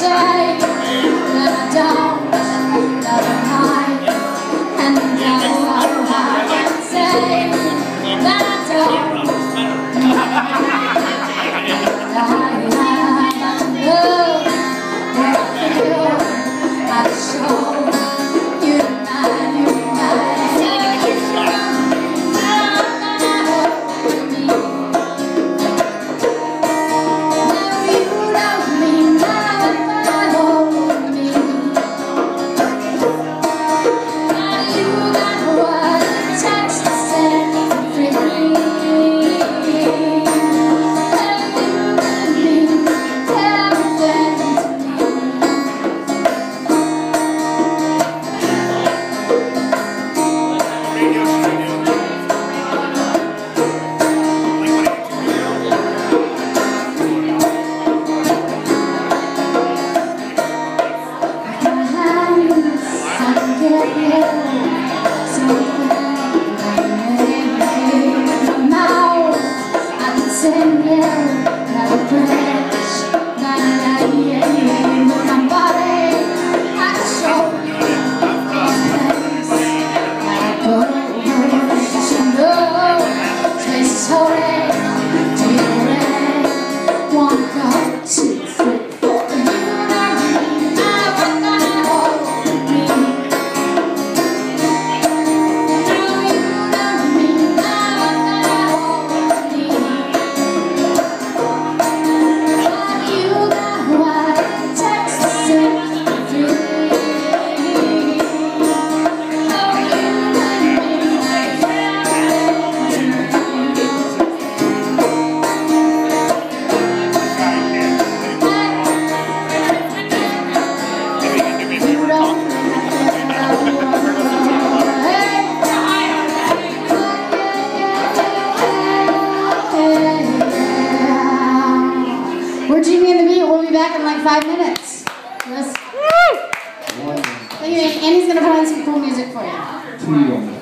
say that I don't love him, and now I can say that I don't I show you We're Jimmy and the Beat. We'll be back in like 5 minutes. Yes. Thank you, and he's going to put on some cool music for you.